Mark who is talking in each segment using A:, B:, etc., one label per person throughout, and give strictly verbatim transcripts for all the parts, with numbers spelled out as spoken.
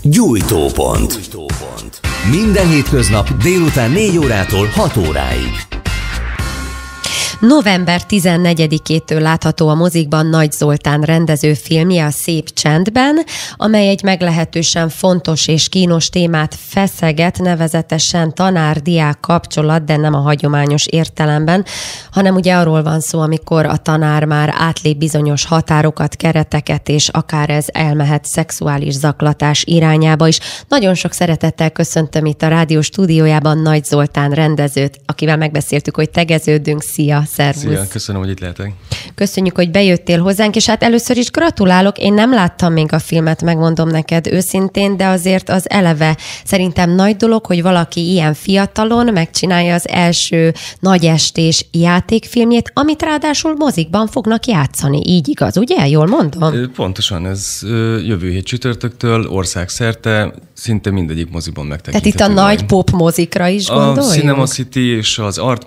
A: Gyújtópont. Minden hétköznap délután négy órától hat óráig.
B: november tizennegyedikétől látható a mozikban Nagy Zoltán rendező filmje, a Szép csendben, amely egy meglehetősen fontos és kínos témát feszeget, nevezetesen tanár-diák kapcsolat, de nem a hagyományos értelemben, hanem ugye arról van szó, amikor a tanár már átlép bizonyos határokat, kereteket, és akár ez elmehet szexuális zaklatás irányába is. Nagyon sok szeretettel köszöntöm itt a rádió stúdiójában Nagy Zoltán rendezőt, akivel megbeszéltük, hogy tegeződünk. Szia! Szervusz.
C: Szia, köszönöm, hogy itt lehetek.
B: Köszönjük, hogy bejöttél hozzánk, és hát először is gratulálok. Én nem láttam még a filmet, megmondom neked őszintén, de azért az eleve szerintem nagy dolog, hogy valaki ilyen fiatalon megcsinálja az első nagyestés játékfilmjét, amit ráadásul mozikban fognak játszani. Így igaz, ugye? Jól mondom?
C: Pontosan, ez jövő hét csütörtöktől országszerte szinte mindegyik moziban megtekinthető.
B: Tehát itt a nagy pop mozikra is gondoljuk?
C: A Cinema City és az Art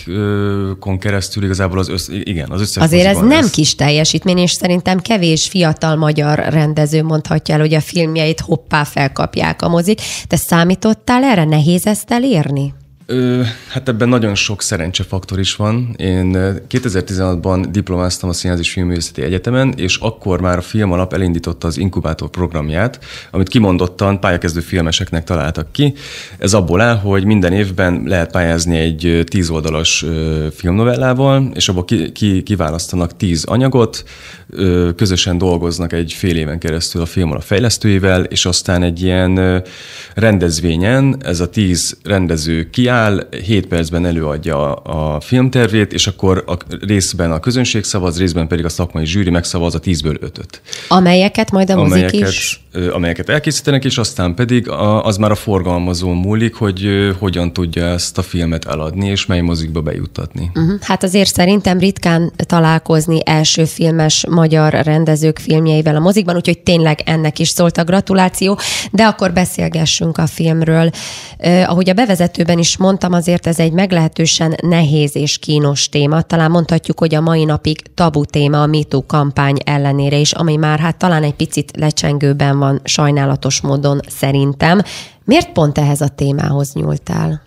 C: mozikon keresztül igazából az össz, igen, az összes
B: Azért ez nem
C: lesz.
B: kis teljesítmény, és szerintem kevés fiatal magyar rendező mondhatja el, hogy a filmjeit hoppá felkapják a mozik. Te számítottál erre? Nehéz ezt elérni?
C: Ö, hát ebben nagyon sok szerencsefaktor is van. Én kétezer-tizenhatban diplomáztam a Színház és Filmművészeti Egyetemen, és akkor már a Film Alap elindította az inkubátor programját, amit kimondottan pályakezdő filmeseknek találtak ki. Ez abból áll, hogy minden évben lehet pályázni egy tíz oldalas filmnovellával, és abból ki, ki, kiválasztanak tíz anyagot, közösen dolgoznak egy fél éven keresztül a Film Alap fejlesztőivel, és aztán egy ilyen rendezvényen ez a tíz rendező kiáll, hét percben előadja a filmtervét, és akkor a részben a közönség szavaz, részben pedig a szakmai zsűri megszavaz a tízből ötöt.
B: Amelyeket majd a mozik
C: amelyeket,
B: is?
C: Amelyeket elkészítenek, és aztán pedig az már a forgalmazón múlik, hogy hogyan tudja ezt a filmet eladni, és mely mozikba bejuttatni.
B: Uh-huh. Hát azért szerintem ritkán találkozni első filmes magyar rendezők filmjeivel a mozikban, úgyhogy tényleg ennek is szólt a gratuláció, de akkor beszélgessünk a filmről. Uh, ahogy a bevezetőben is mondtam, azért ez egy meglehetősen nehéz és kínos téma. Talán mondhatjuk, hogy a mai napig tabu téma a MeToo kampány ellenére is, ami már hát talán egy picit lecsengőben van sajnálatos módon szerintem. Miért pont ehhez a témához nyúltál?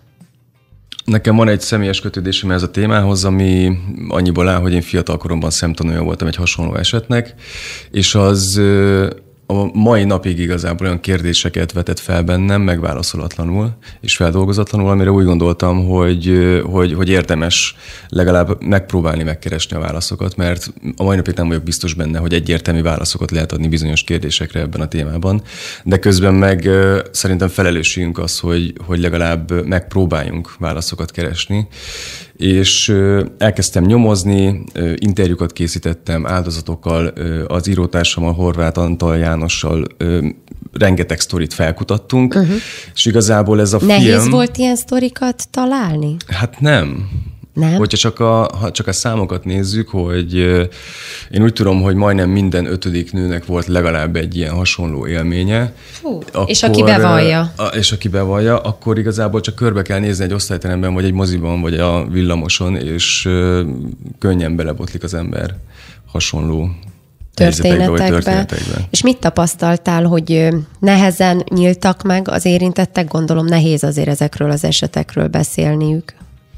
C: Nekem van egy személyes kötődésem ez a témához, ami annyiból áll, hogy én fiatal koromban szemtanúja voltam egy hasonló esetnek, és az a mai napig igazából olyan kérdéseket vetett fel bennem, megválaszolatlanul és feldolgozatlanul, amire úgy gondoltam, hogy, hogy, hogy érdemes legalább megpróbálni megkeresni a válaszokat, mert a mai napig nem vagyok biztos benne, hogy egyértelmű válaszokat lehet adni bizonyos kérdésekre ebben a témában, de közben meg szerintem felelősségünk az, hogy, hogy legalább megpróbáljunk válaszokat keresni, és elkezdtem nyomozni, interjúkat készítettem áldozatokkal, az írótársammal, Horváth Antal Jánossal rengeteg sztorit felkutattunk, uh-huh. és igazából ez a
B: Nehéz film...
C: Nehéz
B: volt ilyen sztorikat találni?
C: Hát nem.
B: Nem?
C: Hogyha csak a, ha csak a számokat nézzük, hogy én úgy tudom, hogy majdnem minden ötödik nőnek volt legalább egy ilyen hasonló élménye.
B: Fú, akkor, és aki bevallja.
C: A, és aki bevallja, akkor igazából csak körbe kell nézni egy osztályteremben, vagy egy moziban, vagy a villamoson, és könnyen belebotlik az ember hasonló
B: történetekbe.
C: történetekbe.
B: És mit tapasztaltál, hogy nehezen nyíltak meg az érintettek? Gondolom nehéz azért ezekről az esetekről beszélniük.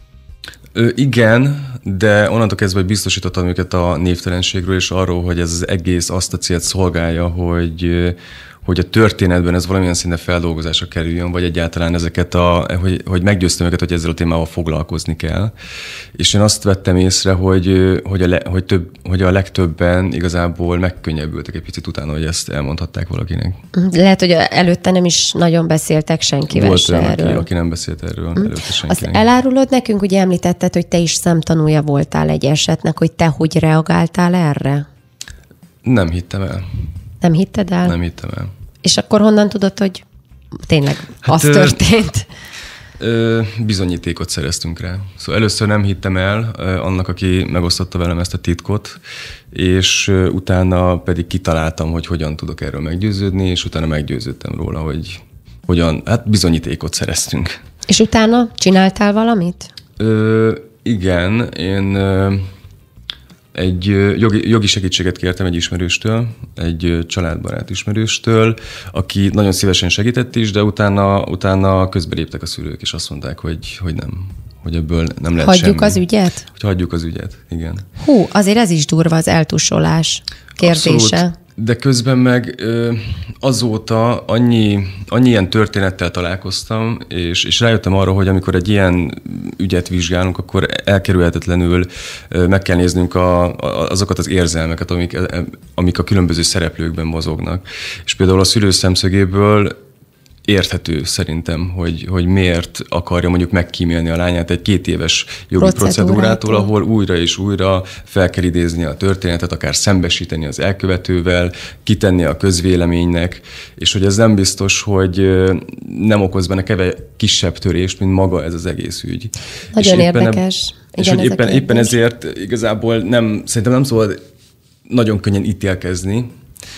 C: Ö, igen, de onnantól kezdve, hogy biztosítottam őket a névtelenségről, és arról, hogy ez az egész azt a célt szolgálja, hogy, hogy a történetben ez valamilyen szinten feldolgozásra kerüljön, vagy egyáltalán ezeket a, hogy, hogy meggyőztem őket, hogy ezzel a témával foglalkozni kell. És én azt vettem észre, hogy, hogy, a, le, hogy, több, hogy a legtöbben igazából megkönnyebbültek egy picit utána, hogy ezt elmondhatták valakinek.
B: Lehet, hogy előtte nem is nagyon beszéltek senkivel
C: Volt
B: se
C: olyan,
B: erről.
C: Aki, aki nem beszélt erről hmm. előtte senkinek.
B: Azt elárulod nekünk, ugye említetted, hogy te is szemtanúja voltál egy esetnek, hogy te hogy reagáltál erre?
C: Nem hittem el.
B: Nem hitted el?
C: Nem hittem el.
B: És akkor honnan tudod, hogy tényleg hát, az történt?
C: Ö, bizonyítékot szereztünk rá. Szóval először nem hittem el ö, annak, aki megosztotta velem ezt a titkot, és ö, utána pedig kitaláltam, hogy hogyan tudok erről meggyőződni, és utána meggyőződtem róla, hogy hogyan, hát bizonyítékot szereztünk.
B: És utána csináltál valamit?
C: Ö, igen, én... Ö, egy jogi, jogi segítséget kértem egy ismerőstől, egy családbarát ismerőstől, aki nagyon szívesen segített is, de utána, utána közbeléptek a szülők, és azt mondták, hogy, hogy nem, hogy ebből nem lehet
B: hagyjuk
C: semmi.
B: az ügyet?
C: Hogy hagyjuk az ügyet, igen.
B: Hú, azért ez is durva, az eltusolás kérdése.
C: Abszolút, de közben meg azóta annyi, annyi ilyen történettel találkoztam, és, és rájöttem arra, hogy amikor egy ilyen ügyet vizsgálunk, akkor elkerülhetetlenül meg kell néznünk a, a, azokat az érzelmeket, amik, amik a különböző szereplőkben mozognak. És például a szülő szemszögéből érthető szerintem, hogy, hogy miért akarja mondjuk megkímélni a lányát egy két éves jogi procedúrától, ahol újra és újra fel kell idézni a történetet, akár szembesíteni az elkövetővel, kitenni a közvéleménynek, és hogy ez nem biztos, hogy nem okoz benne keve kisebb törést, mint maga ez az egész ügy.
B: Nagyon és érdekes.
C: Ebb, és hogy éppen, éppen ezért igazából nem, szerintem nem szabad nagyon könnyen ítélkezni.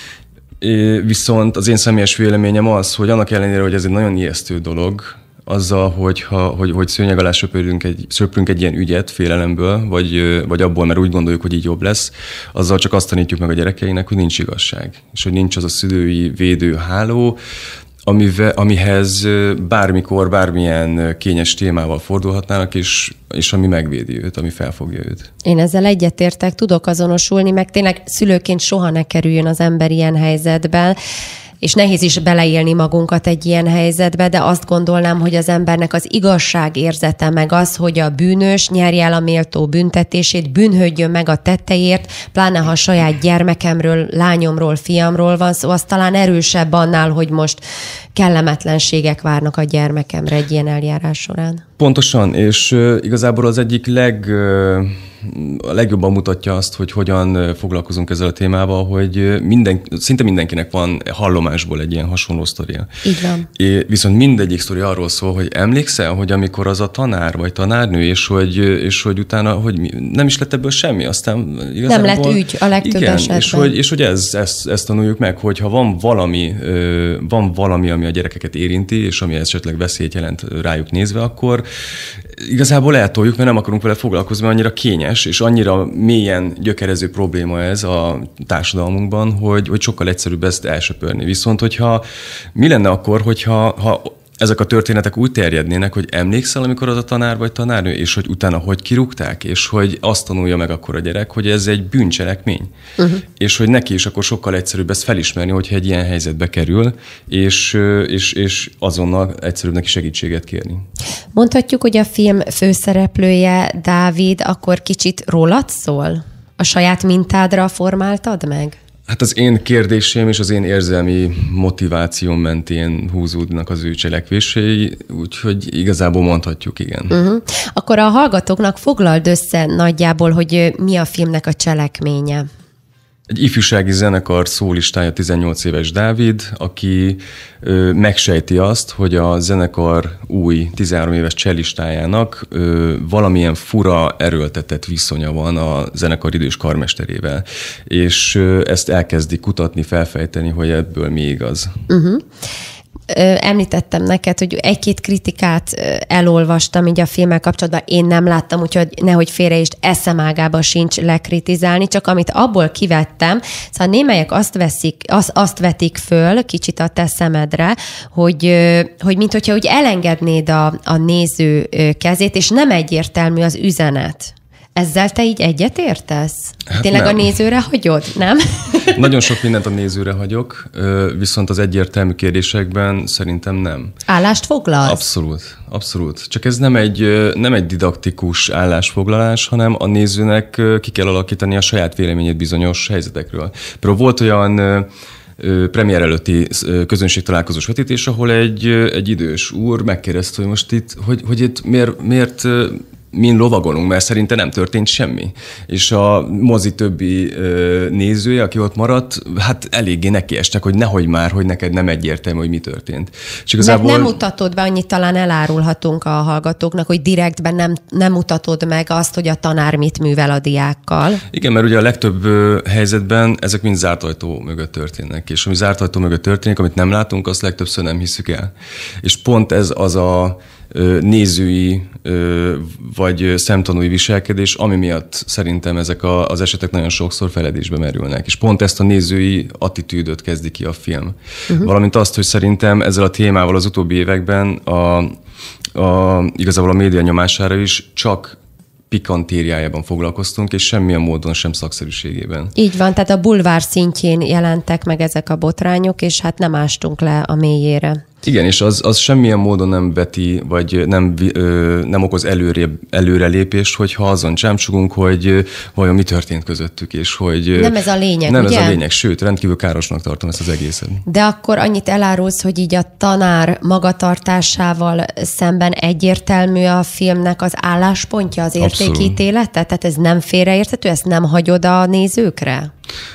C: Viszont az én személyes véleményem az, hogy annak ellenére, hogy ez egy nagyon ijesztő dolog, azzal, hogyha, hogy, hogy szőnyeg alá söpörünk egy, söprünk egy ilyen ügyet félelemből, vagy, vagy abból, mert úgy gondoljuk, hogy így jobb lesz, azzal csak azt tanítjuk meg a gyerekeinek, hogy nincs igazság. És hogy nincs az a szülői védőháló, amivel, amihez bármikor, bármilyen kényes témával fordulhatnának, és, és ami megvédi őt, ami felfogja őt.
B: Én ezzel egyetértek, tudok azonosulni, meg tényleg szülőként soha ne kerüljön az ember ilyen helyzetben, és nehéz is beleélni magunkat egy ilyen helyzetbe, de azt gondolnám, hogy az embernek az igazság érzete meg az, hogy a bűnös nyerje el a méltó büntetését, bűnhődjön meg a tetteiért, pláne ha a saját gyermekemről, lányomról, fiamról van szó, az talán erősebb annál, hogy most kellemetlenségek várnak a gyermekemre egy ilyen eljárás során.
C: Pontosan, és igazából az egyik leg, a legjobban mutatja azt, hogy hogyan foglalkozunk ezzel a témával, hogy minden, szinte mindenkinek van hallomásból egy ilyen hasonló sztoria.
B: Így van.
C: É, viszont mindegyik sztori arról szól, hogy emlékszel, hogy amikor az a tanár vagy tanárnő, és hogy, és hogy utána hogy nem is lett ebből semmi, aztán igazából...
B: Nem lett ügy a legtöbb
C: igen,
B: esetben.
C: és hogy, és hogy ez, ezt, ezt tanuljuk meg, hogy ha van valami, van valami, ami a gyerekeket érinti, és ami esetleg veszélyt jelent rájuk nézve, akkor igazából eltoljuk, mert nem akarunk vele foglalkozni, mert annyira kényes, és annyira mélyen gyökerező probléma ez a társadalmunkban, hogy, hogy sokkal egyszerűbb ezt elsöpörni. Viszont, hogyha mi lenne akkor, hogyha ha ezek a történetek úgy terjednének, hogy emlékszel, amikor az a tanár vagy tanárnő, és hogy utána hogy kirúgták, és hogy azt tanulja meg akkor a gyerek, hogy ez egy bűncselekmény. Uh-huh. És hogy neki is akkor sokkal egyszerűbb ezt felismerni, hogyha egy ilyen helyzetbe kerül, és, és, és azonnal egyszerűbb neki segítséget kérni.
B: Mondhatjuk, hogy a film főszereplője, Dávid, akkor kicsit rólad szól? A saját mintádra formáltad meg?
C: Hát az én kérdésém és az én érzelmi motivációm mentén húzódnak az ő cselekvései, úgyhogy igazából mondhatjuk, igen. Uh-huh.
B: Akkor a hallgatóknak foglald össze nagyjából, hogy mi a filmnek a cselekménye.
C: Egy ifjúsági zenekar szólistája tizennyolc éves Dávid, aki ö, megsejti azt, hogy a zenekar új tizenhárom éves csellistájának ö, valamilyen fura erőltetett viszonya van a zenekar idős karmesterével. És ö, ezt elkezdi kutatni, felfejteni, hogy ebből mi igaz. Uh-huh.
B: Említettem neked, hogy egy-két kritikát elolvastam így a filmmel kapcsolatban, én nem láttam, úgyhogy nehogy félreértsd, eszem ágába sincs lekritizálni, csak amit abból kivettem, szóval némelyek azt, veszik, azt, azt vetik föl kicsit a te szemedre, hogy, hogy mint hogyha úgy elengednéd a, a néző kezét, és nem egyértelmű az üzenet. Ezzel te így egyetértesz? Hát tényleg nem. A nézőre hagyod, nem?
C: Nagyon sok mindent a nézőre hagyok, viszont az egyértelmű kérdésekben szerintem nem.
B: Állást foglalsz?
C: Abszolút, abszolút. Csak ez nem egy, nem egy didaktikus állásfoglalás, hanem a nézőnek ki kell alakítani a saját véleményét bizonyos helyzetekről. Például volt olyan premier előtti közönségtalálkozós vetítés, ahol egy, egy idős úr megkérdezte, hogy most itt, hogy, hogy itt miért, miért min lovagolunk, mert szerinte nem történt semmi. És a mozi többi ö, nézője, aki ott maradt, hát eléggé nekiestek, hogy nehogy már, hogy neked nem egyértelmű, hogy mi történt. És igazából...
B: Mert nem mutatod be, annyit talán elárulhatunk a hallgatóknak, hogy direktben nem, nem mutatod meg azt, hogy a tanár mit művel a diákkal.
C: Igen, mert ugye a legtöbb ö, helyzetben ezek mind zárt ajtó mögött történnek. És ami zárt ajtó mögött történik, amit nem látunk, azt legtöbbször nem hiszük el. És pont ez az a nézői vagy szemtanúi viselkedés, ami miatt szerintem ezek a, az esetek nagyon sokszor feledésbe merülnek. És pont ezt a nézői attitűdöt kezdi ki a film. Uh-huh. Valamint azt, hogy szerintem ezzel a témával az utóbbi években a, a, igazából a média nyomására is csak pikantériájában foglalkoztunk, és semmilyen módon sem szakszerűségében.
B: Így van, tehát a bulvár szintjén jelentek meg ezek a botrányok, és hát nem ástunk le a mélyére.
C: Igen, és az, az semmilyen módon nem veti, vagy nem, ö, nem okoz előre, előrelépést, hogyha azon csámcsogunk, hogy vajon mi történt közöttük, és hogy...
B: Nem ez a lényeg,
C: Nem
B: ugye?
C: ez a lényeg, sőt, rendkívül károsnak tartom ezt az egészet.
B: De akkor annyit elárulsz, hogy így a tanár magatartásával szemben egyértelmű a filmnek az álláspontja, az értékítélete? Tehát ez nem félreérthető, ezt nem hagyod a nézőkre?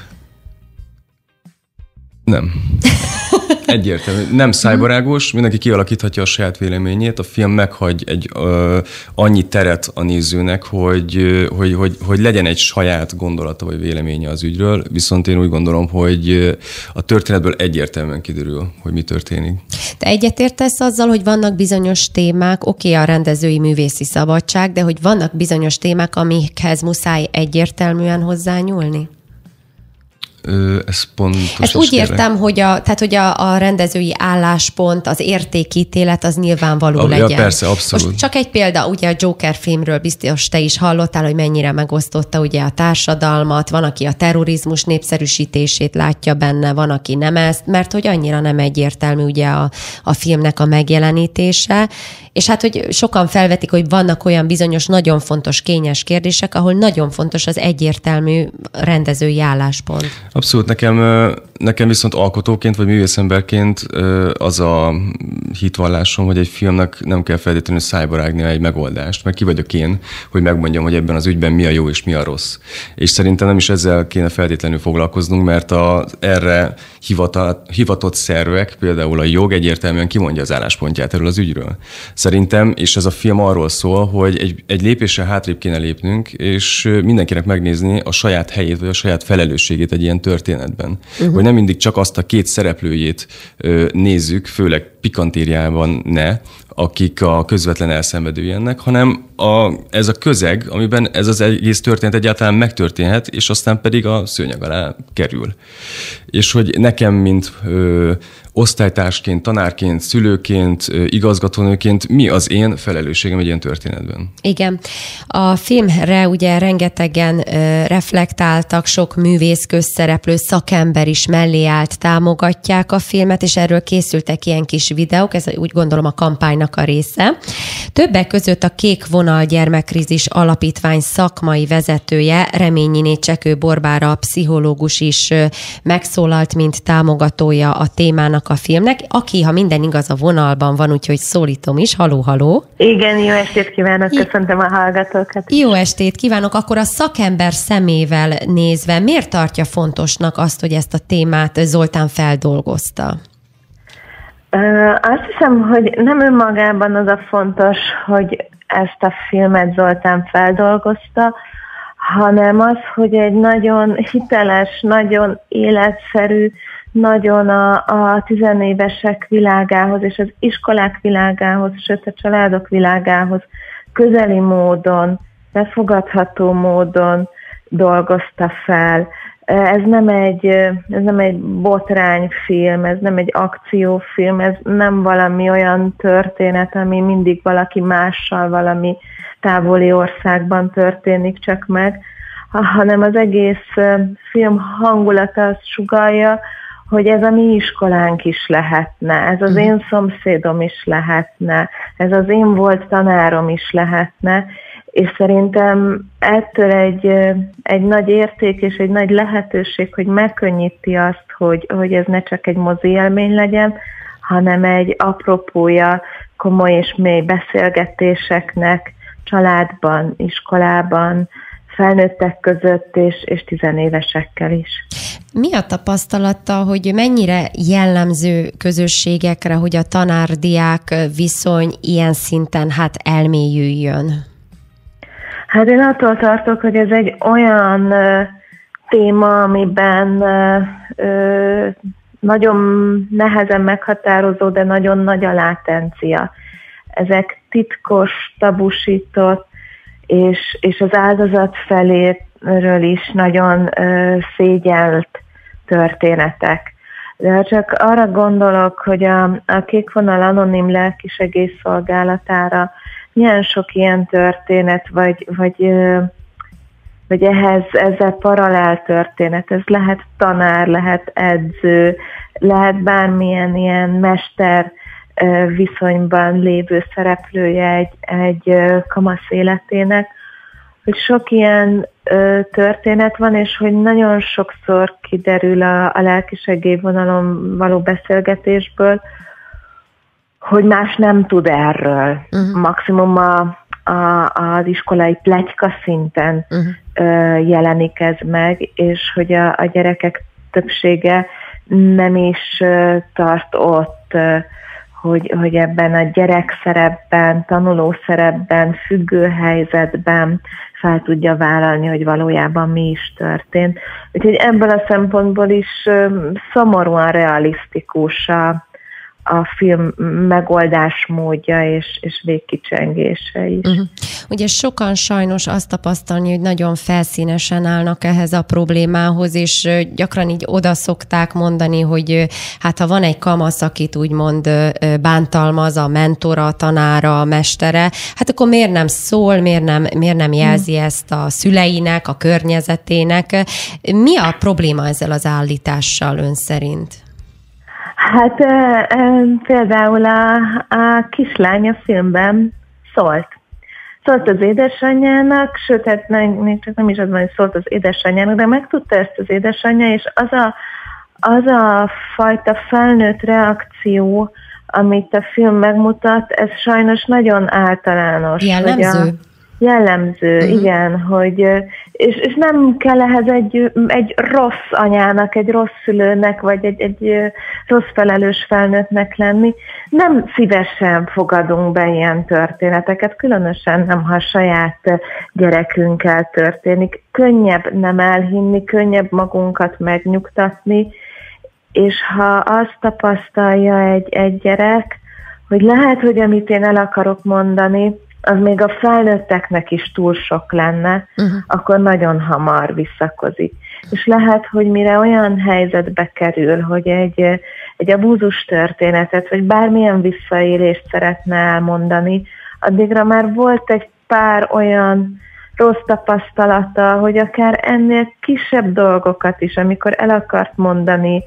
C: Nem. Egyértelmű. Nem szájbarágos, mindenki kialakíthatja a saját véleményét, a film meghagy egy ö, annyi teret a nézőnek, hogy, hogy, hogy, hogy legyen egy saját gondolata vagy véleménye az ügyről, viszont én úgy gondolom, hogy a történetből egyértelműen kiderül, hogy mi történik.
B: Te egyetértesz azzal, hogy vannak bizonyos témák, oké, a rendezői művészi szabadság, de hogy vannak bizonyos témák, amikhez muszáj egyértelműen hozzányúlni?
C: Ez pontos.
B: Ezt úgy értem, hogy a, tehát, hogy a, a rendezői álláspont, az értékítélet az nyilvánvaló a, legyen.
C: Ja, persze, abszolút.
B: Most csak egy példa, ugye a Joker filmről biztos te is hallottál, hogy mennyire megosztotta ugye a társadalmat, van, aki a terrorizmus népszerűsítését látja benne, van, aki nem ezt, mert hogy annyira nem egyértelmű ugye a, a filmnek a megjelenítése, és hát, hogy sokan felvetik, hogy vannak olyan bizonyos, nagyon fontos, kényes kérdések, ahol nagyon fontos az egyértelmű rendezői álláspont.
C: Abszolút. Nekem, nekem viszont alkotóként, vagy művészemberként az a hitvallásom, hogy egy filmnek nem kell feltétlenül szájbarágnia egy megoldást, mert ki vagyok én, hogy megmondjam, hogy ebben az ügyben mi a jó és mi a rossz. És szerintem nem is ezzel kéne feltétlenül foglalkoznunk, mert az erre hivatott, hivatott szervek, például a jog egyértelműen kimondja az álláspontját erről az ügyről. Szerintem, és ez a film arról szól, hogy egy, egy lépésre hátrébb kéne lépnünk, és mindenkinek megnézni a saját helyét, vagy a saját felelősségét egy ilyen történetben. Uh-huh. Hogy nem mindig csak azt a két szereplőjét ö, nézzük, főleg pikantériában ne, akik a közvetlen elszenvedői ennek, hanem a, ez a közeg, amiben ez az egész történet egyáltalán megtörténhet, és aztán pedig a szőnyeg alá kerül. És hogy nekem, mint ö, osztálytársként, tanárként, szülőként, ö, igazgatónőként mi az én felelősségem egy ilyen történetben?
B: Igen. A filmre ugye rengetegen ö, reflektáltak, sok művész, közszereplő, szakember is mellé állt, támogatják a filmet, és erről készültek ilyen kis videók, ez úgy gondolom a kampánynak a része. Többek között a Kék Vonal Gyermekkrízis Alapítvány szakmai vezetője, Reményiné Csekő Borbára, pszichológus is megszólalt, mint támogatója a témának, a filmnek, aki, ha minden igaz, a vonalban van, úgyhogy szólítom is. Haló, haló!
D: Igen, jó estét kívánok, köszöntöm a hallgatókat.
B: Jó estét kívánok! Akkor a szakember szemével nézve, miért tartja fontosnak azt, hogy ezt a témát Zoltán feldolgozta?
D: Azt hiszem, hogy nem önmagában az a fontos, hogy ezt a filmet Zoltán feldolgozta, hanem az, hogy egy nagyon hiteles, nagyon életszerű, nagyon a, a tizenévesek világához és az iskolák világához, sőt a családok világához közeli módon, befogadható módon dolgozta fel. Ez nem egy, ez nem egy botrányfilm, ez nem egy akciófilm, ez nem valami olyan történet, ami mindig valaki mással, valami távoli országban történik csak meg, hanem az egész film hangulata azt sugallja, hogy ez a mi iskolánk is lehetne, ez az én szomszédom is lehetne, ez az én volt tanárom is lehetne, és szerintem ettől egy, egy nagy érték és egy nagy lehetőség, hogy megkönnyíti azt, hogy, hogy ez ne csak egy mozi élmény legyen, hanem egy apropója komoly és mély beszélgetéseknek családban, iskolában, felnőttek között és, és tizenévesekkel is.
B: Mi a tapasztalata, hogy mennyire jellemző közösségekre, hogy a tanár-diák viszony ilyen szinten hát elmélyüljön?
D: Hát én attól tartok, hogy ez egy olyan ö, téma, amiben ö, ö, nagyon nehezen meghatározó, de nagyon nagy a látencia. Ezek titkos, tabusított, és, és az áldozat feléről is nagyon ö, szégyelt történetek. De ha csak arra gondolok, hogy a, a Kék Vonal anonim lelkisegélyszolgálatára milyen sok ilyen történet, vagy, vagy, vagy ehhez ezzel paralel történet, ez lehet tanár, lehet edző, lehet bármilyen ilyen mester viszonyban lévő szereplője egy, egy kamasz életének, hogy sok ilyen ö, történet van, és hogy nagyon sokszor kiderül a, a lelkisegélyvonalon való beszélgetésből, hogy más nem tud erről. Uh-huh. Maximum a, a, az iskolai pletyka szinten uh-huh. ö, jelenik ez meg, és hogy a, a gyerekek többsége nem is ö, tart ott, ö, hogy, hogy ebben a gyerekszerepben, tanulószerepben, függő helyzetben fel tudja vállalni, hogy valójában mi is történt. Úgyhogy ebből a szempontból is um, szomorúan realisztikus a, a film megoldásmódja és, és végkicsengése is. Uh-huh.
B: Ugye sokan sajnos azt tapasztalni, hogy nagyon felszínesen állnak ehhez a problémához, és gyakran így oda szokták mondani, hogy hát ha van egy kamasz, akit úgymond bántalmaz a mentora, a tanára, a mestere, hát akkor miért nem szól, miért nem, miért nem jelzi ezt a szüleinek, a környezetének? Mi a probléma ezzel az állítással ön szerint?
D: Hát e, e, például a, a kislány a filmben szólt. Szólt az édesanyjának, sőt, hát még csak nem is az van, hogy szólt az édesanyjának, de megtudta ezt az édesanyja, és az a, az a fajta felnőtt reakció, amit a film megmutat, ez sajnos nagyon általános.
B: Jellemző?
D: Jellemző, uh-huh. igen, hogy, és, és nem kell ehhez egy, egy rossz anyának, egy rossz szülőnek, vagy egy, egy rossz felelős felnőttnek lenni. Nem szívesen fogadunk be ilyen történeteket, különösen nem, ha a saját gyerekünkkel történik. Könnyebb nem elhinni, könnyebb magunkat megnyugtatni, és ha azt tapasztalja egy, egy gyerek, hogy lehet, hogy amit én el akarok mondani, az még a felnőtteknek is túl sok lenne, uh-huh. akkor nagyon hamar visszakozik. És lehet, hogy mire olyan helyzetbe kerül, hogy egy, egy abúzus történetet, vagy bármilyen visszaélést szeretne elmondani, addigra már volt egy pár olyan rossz tapasztalata, hogy akár ennél kisebb dolgokat is, amikor el akart mondani,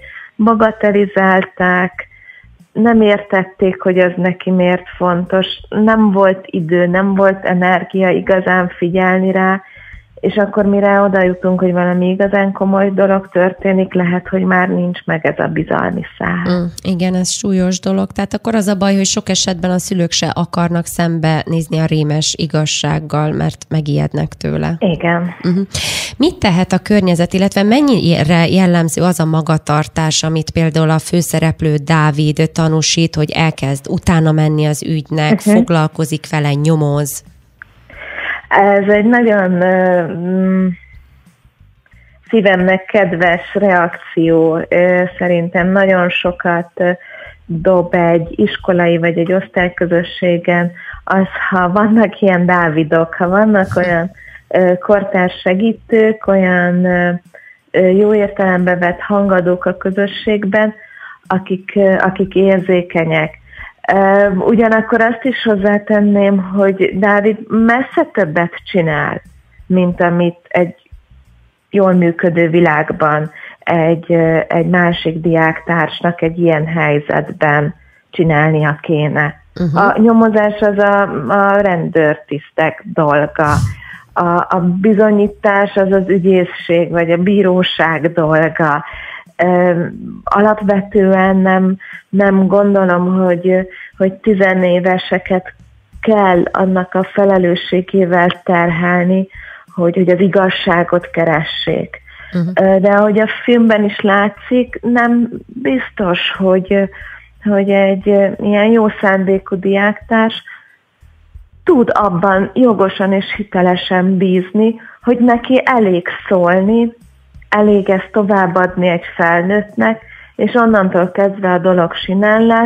D: bagatelizálták, nem értették, hogy az neki miért fontos, nem volt idő, nem volt energia igazán figyelni rá, és akkor mire oda jutunk, hogy valami igazán komoly dolog történik, lehet, hogy már nincs meg ez a bizalmi szál.
B: Mm, igen, ez súlyos dolog. Tehát akkor az a baj, hogy sok esetben a szülők se akarnak szembenézni a rémes igazsággal, mert megijednek tőle.
D: Igen.
B: Uh-huh. Mit tehet a környezet, illetve mennyire jellemző az a magatartás, amit például a főszereplő Dávid tanúsít, hogy elkezd utána menni az ügynek, uh-huh. foglalkozik vele, nyomoz?
D: Ez egy nagyon uh, szívemnek kedves reakció. Uh, szerintem nagyon sokat uh, dob egy iskolai vagy egy osztályközösségen az, ha vannak ilyen Dávidok, ha vannak olyan uh, kortárs segítők, olyan uh, jó értelembe vett hangadók a közösségben, akik, uh, akik érzékenyek. Ugyanakkor azt is hozzátenném, hogy Dávid messze többet csinál, mint amit egy jól működő világban egy, egy másik diáktársnak egy ilyen helyzetben csinálnia kéne. Uh-huh. A nyomozás az a, a rendőrtisztek dolga, a, a bizonyítás az az ügyészség vagy a bíróság dolga. Alapvetően nem, nem gondolom, hogy, hogy tizenéveseket kell annak a felelősségével terhelni, hogy, hogy az igazságot keressék. Uh-huh. De ahogy a filmben is látszik, nem biztos, hogy, hogy egy ilyen jó szándékú diáktárs tud abban jogosan és hitelesen bízni, hogy neki elég szólni, elég ezt továbbadni egy felnőttnek, és onnantól kezdve a dolog sinen lesz,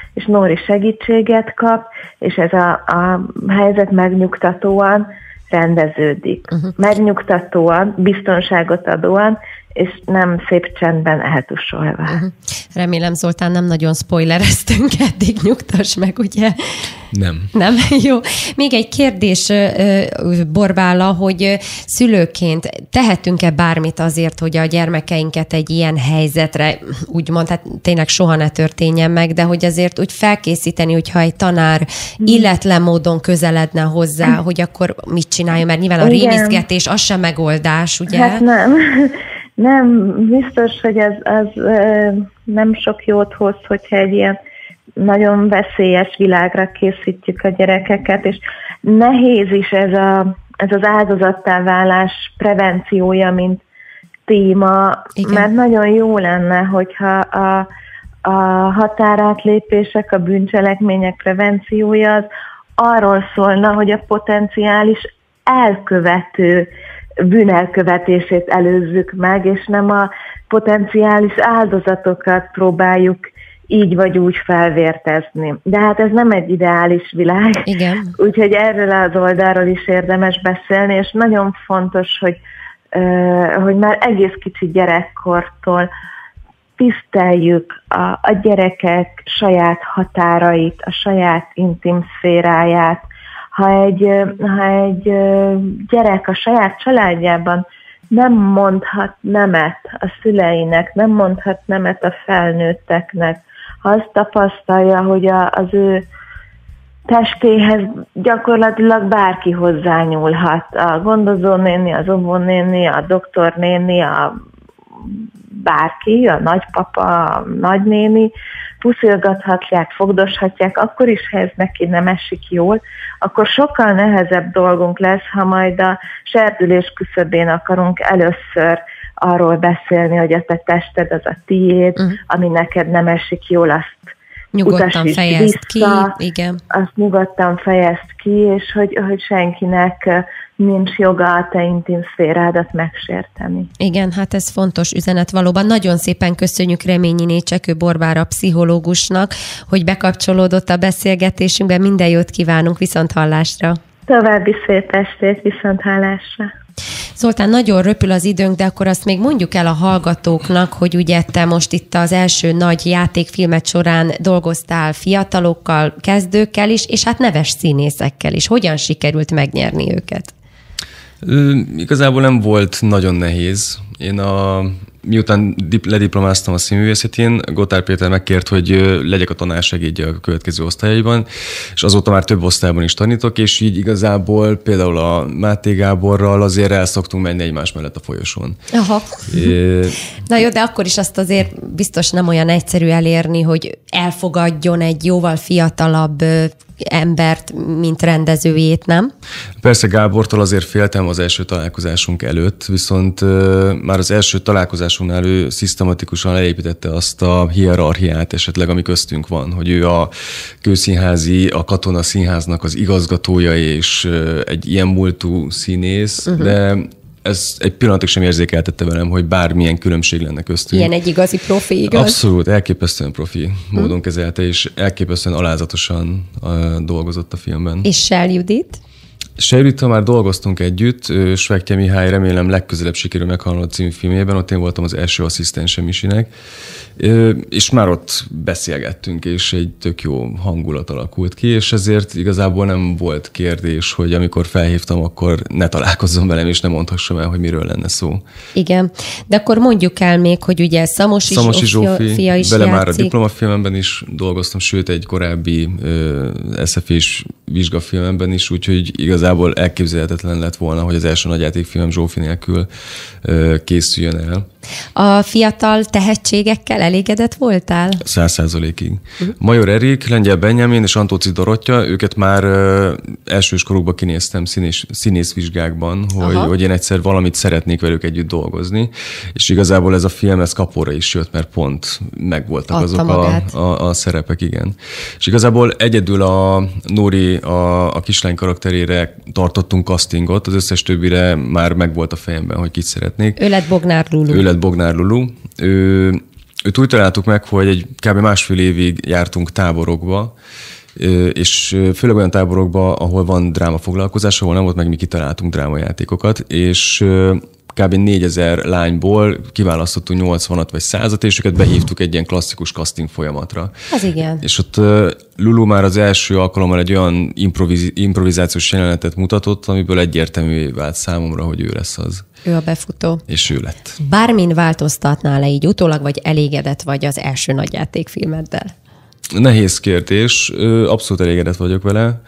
D: és Nóri segítséget kap, és ez a, a helyzet megnyugtatóan rendeződik. Uh-huh. Megnyugtatóan, biztonságot adóan, és nem szép csendben eltusolva. Uh-huh.
B: Remélem, Zoltán, nem nagyon spoilereztünk eddig, nyugtass meg, ugye?
C: Nem.
B: Nem? Jó. Még egy kérdés, Borbála, hogy szülőként tehetünk-e bármit azért, hogy a gyermekeinket egy ilyen helyzetre, úgymond, hát tényleg soha ne történjen meg, de hogy azért úgy felkészíteni, hogyha egy tanár illetlen módon közeledne hozzá, hogy akkor mit csinálja, mert nyilván a rémisztgetés az sem megoldás, ugye?
D: Hát nem. Nem, biztos, hogy ez, ez nem sok jót hoz, hogyha egy ilyen nagyon veszélyes világra készítjük a gyerekeket, és nehéz is ez, a, ez az áldozattá válás prevenciója, mint téma, igen. Mert nagyon jó lenne, hogyha a, a határátlépések, a bűncselekmények prevenciója az arról szólna, hogy a potenciális elkövető bűnelkövetését előzzük meg, és nem a potenciális áldozatokat próbáljuk így vagy úgy felvértezni. De hát ez nem egy ideális világ.
B: Igen.
D: Úgyhogy erről az oldalról is érdemes beszélni, és nagyon fontos, hogy, hogy már egész kicsi gyerekkortól tiszteljük a, a gyerekek saját határait, a saját intim szféráját. Ha egy, ha egy gyerek a saját családjában nem mondhat nemet a szüleinek, nem mondhat nemet a felnőtteknek, ha azt tapasztalja, hogy a, az ő testéhez gyakorlatilag bárki hozzányúlhat, a gondozónéni, az óvónéni, a doktornéni, a bárki, a nagypapa, a nagynéni, puszilgathatják, fogdoshatják, akkor is, ha ez neki nem esik jól, akkor sokkal nehezebb dolgunk lesz, ha majd a serdülés küszöbén akarunk először arról beszélni, hogy a te tested az a tiéd, uh-huh. ami neked nem esik jól, azt
B: nyugodtan fejezd ki, igen.
D: Azt nyugodtan fejezd ki, és hogy, hogy senkinek nincs joga a te intim szférádat megsérteni.
B: Igen, hát ez fontos üzenet valóban. Nagyon szépen köszönjük Reményiné Csekő Borbála pszichológusnak, hogy bekapcsolódott a beszélgetésünkbe. Minden jót kívánunk, viszonthallásra!
D: További szép estét, viszonthallásra!
B: Zoltán, nagyon röpül az időnk, de akkor azt még mondjuk el a hallgatóknak, hogy ugye te most itt az első nagy játékfilmet során dolgoztál fiatalokkal, kezdőkkel is, és hát neves színészekkel is. Hogyan sikerült megnyerni őket?
C: Ö, igazából nem volt nagyon nehéz. Én a, miután dip, lediplomáztam a színművészetén, Gotthárd Péter megkért, hogy legyek a tanársegédje a következő osztályaiban, és azóta már több osztályban is tanítok, és így igazából például a Máté Gáborral azért el szoktunk menni egymás mellett a folyosón.
B: Aha. É... Na jó, de akkor is azt azért biztos nem olyan egyszerű elérni, hogy elfogadjon egy jóval fiatalabb embert, mint rendezőjét, nem?
C: Persze Gábortól azért féltem az első találkozásunk előtt, viszont uh, már az első találkozásunknál ő szisztematikusan leépítette azt a hierarchiát esetleg, ami köztünk van, hogy ő a Kőszínházi, a Katona Színháznak az igazgatója és uh, egy ilyen múltú színész, uh-huh. de ez egy pillanatig sem érzékeltette velem, hogy bármilyen különbség lenne köztünk.
B: Ilyen egy igazi profi, igaz?
C: Abszolút, elképesztően profi módon hmm. kezelte, és elképesztően alázatosan uh, dolgozott a filmben.
B: És Sell Judit?
C: Sell Judittal már dolgoztunk együtt, Svekje Mihály remélem legközelebb sikerül meghalnod című filmjében, ott én voltam az első asszisztense Misinek, és már ott beszélgettünk, és egy tök jó hangulat alakult ki, és ezért igazából nem volt kérdés, hogy amikor felhívtam, akkor ne találkozzon velem, és ne mondhassam el, hogy miről lenne szó.
B: Igen, de akkor mondjuk el még, hogy ugye Szamosi,
C: Szamosi
B: Zsófi, fia is
C: vele
B: játszik.
C: Már a diplomafilmemben is dolgoztam, sőt egy korábbi es ef és vizsgafilmemben is, úgyhogy igazából elképzelhetetlen lett volna, hogy az első nagyjátékfilmem Zsófi nélkül készüljön el.
B: A fiatal tehetségekkel elégedett voltál?
C: Száz százalékig. Uh-huh. Major Erik, Lengyel Benjamin és Antóci Dorottya, őket már uh, elsős korukban kinéztem színés, színészvizsgákban, hogy, hogy én egyszer valamit szeretnék velük együtt dolgozni, és igazából ez a film, ez kapóra is jött, mert pont megvoltak Adta azok a, a, a szerepek, igen. És igazából egyedül a Nóri, a, a kislány karakterére tartottunk castingot, az összes többire már megvolt a fejemben, hogy kit szeretnék.
B: Ő lett Bognár Lulu.
C: Ő lett Bognár Lulu. Ő Őt úgy találtuk meg, hogy egy kb. Másfél évig jártunk táborokba, és főleg olyan táborokba, ahol van drámafoglalkozás, ahol nem volt meg, mi kitaláltunk drámajátékokat, és kb. négyezer lányból kiválasztottunk nyolcvanat vagy százat, és őket behívtuk egy ilyen klasszikus casting folyamatra.
B: Az igen.
C: És ott Lulu már az első alkalommal egy olyan improviz- improvizációs jelenetet mutatott, amiből egyértelművé vált számomra, hogy ő lesz az.
B: Ő a befutó.
C: És ő lett.
B: Bármin változtatnál le így utólag, vagy elégedett vagy az első nagyjátékfilmeddel?
C: Nehéz kérdés. Abszolút elégedett vagyok vele.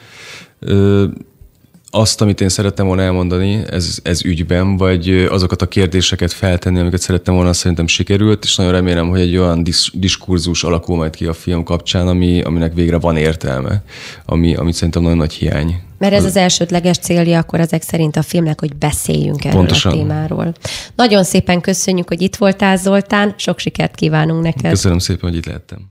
C: Azt, amit én szerettem volna elmondani ez, ez ügyben, vagy azokat a kérdéseket feltenni, amiket szerettem volna, szerintem sikerült, és nagyon remélem, hogy egy olyan disz, diskurzus alakul majd ki a film kapcsán, ami, aminek végre van értelme, ami, amit szerintem nagyon nagy hiány.
B: Mert ez az elsődleges célja akkor ezek szerint a filmnek, hogy beszéljünk erről Pontosan. a témáról. Nagyon szépen köszönjük, hogy itt voltál, Zoltán, sok sikert kívánunk neked.
C: Köszönöm szépen, hogy itt lehettem.